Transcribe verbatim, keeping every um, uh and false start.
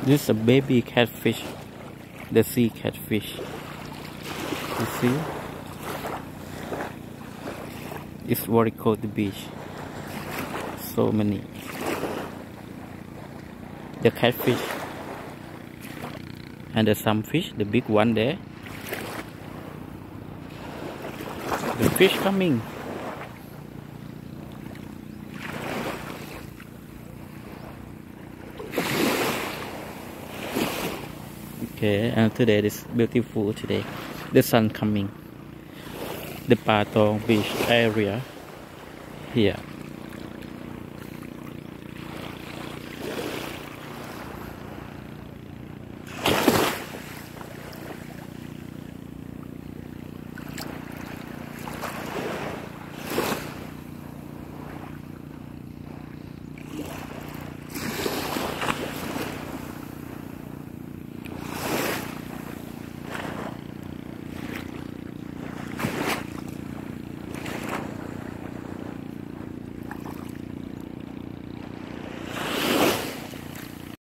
This is a baby catfish, the sea catfish. You see? It's very cold, the beach. So many. The catfish and the some fish, the big one there. The fish coming. Okay, and today is beautiful today. The sun coming. The Patong Beach area here.